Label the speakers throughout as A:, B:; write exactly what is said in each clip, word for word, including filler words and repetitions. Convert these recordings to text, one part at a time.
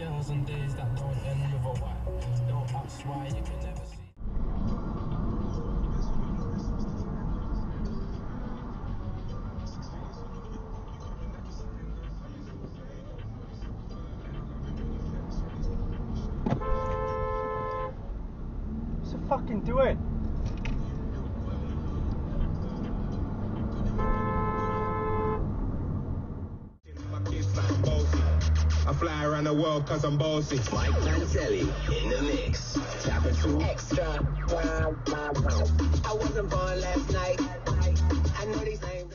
A: girls on days that don't end with a why. Don't ask why, you can never see.
B: What's it fucking doing?
C: I fly around the world cause I'm bossy.
D: Mike Manzelli in the mix. Tap into extra. I wasn't born last night. I know these names.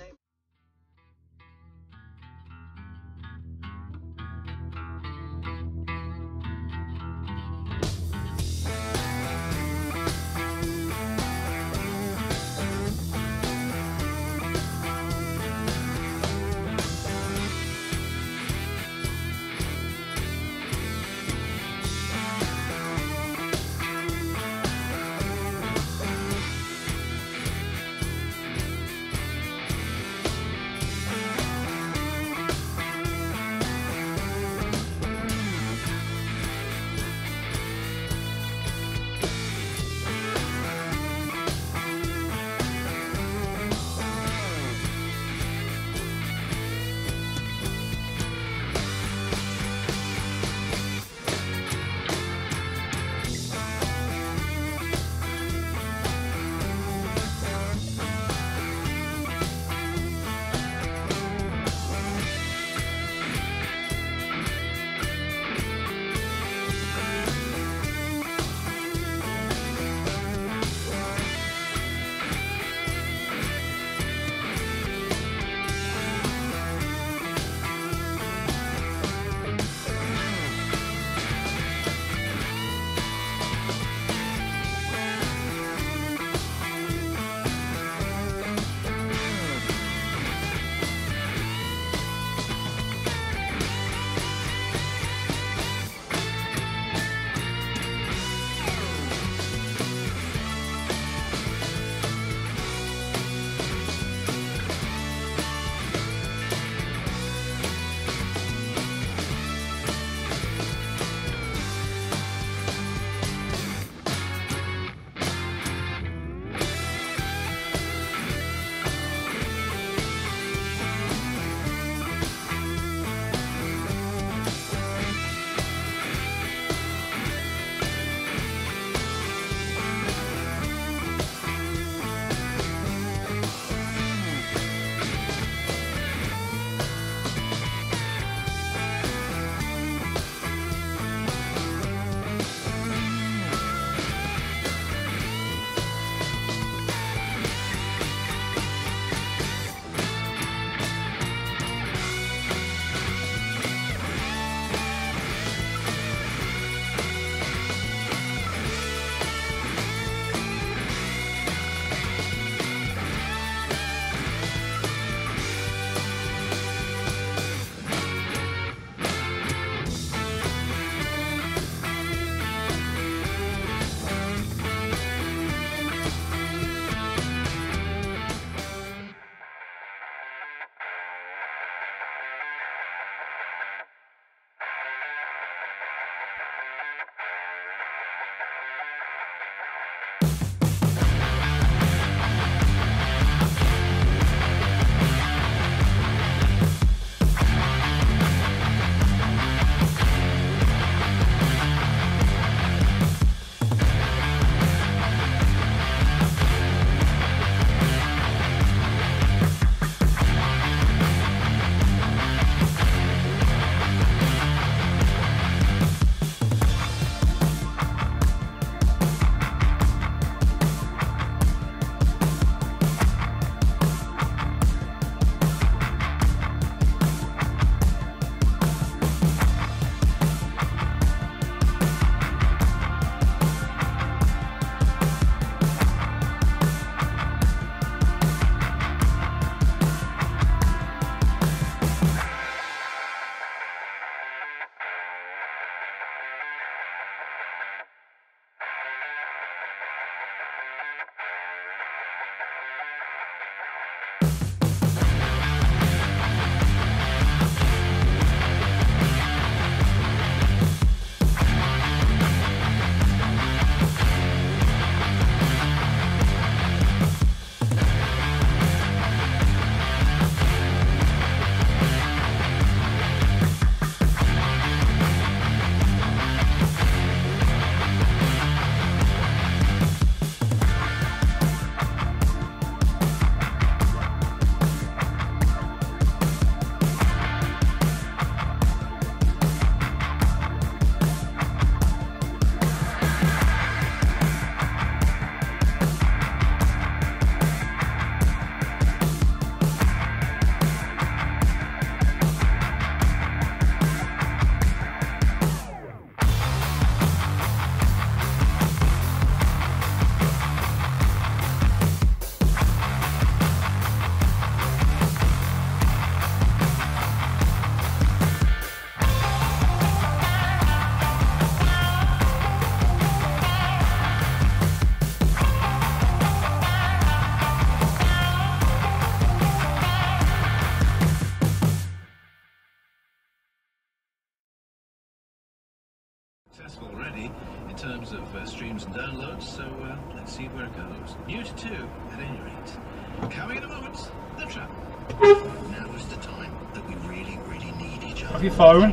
E: streams and downloads, so uh, let's see where it goes. You too, at any rate. Coming in a moment, the trap. Now is the time that we really, really need each other.
B: Have your phone?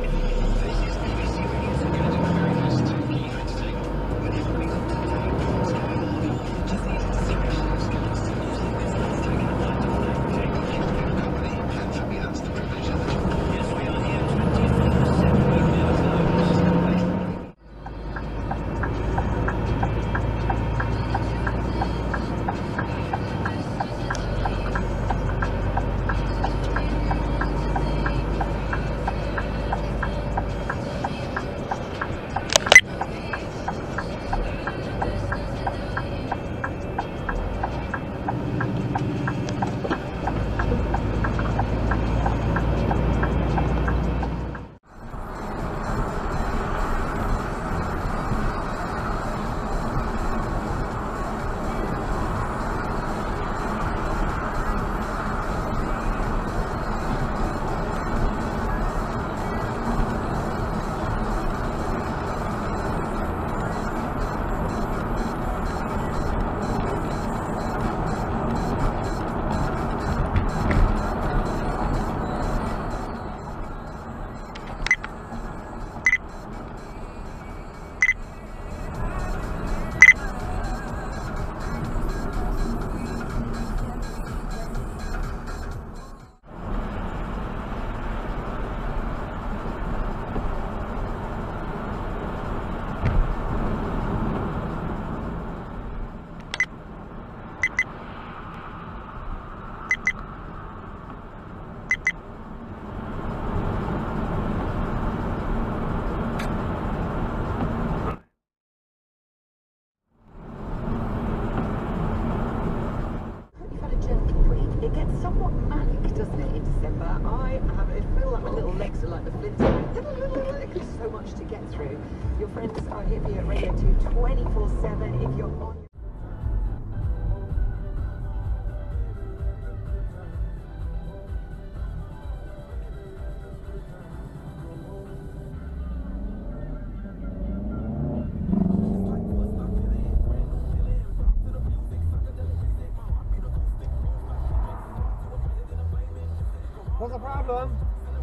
F: It gets somewhat manic, doesn't it, in December? I have, I feel like my little legs are like the Flintstones. There's so much to get through. Your friends are here for you at Radio two twenty-four seven. If you're on
B: What's the problem?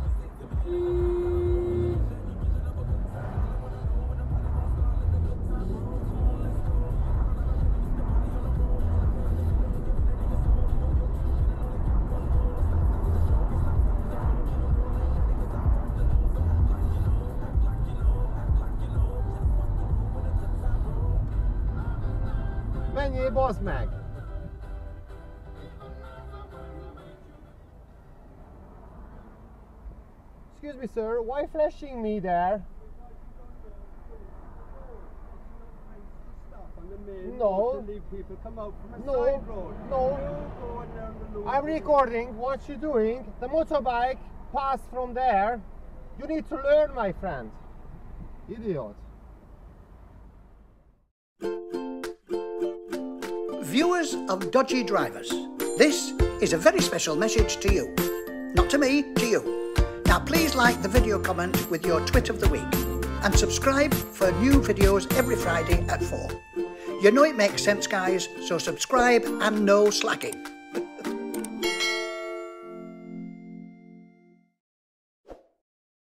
B: Menjél, bazd meg! Excuse me, sir, why flashing me there? No, no, no. I'm recording what you're doing. The motorbike passed from there. You need to learn, my friend. Idiot.
G: Viewers of Dodgy Drivers, this is a very special message to you. Not to me, to you. Now please like the video comment with your twit of the week and subscribe for new videos every Friday at four. You know it makes sense, guys, so subscribe and no slacking.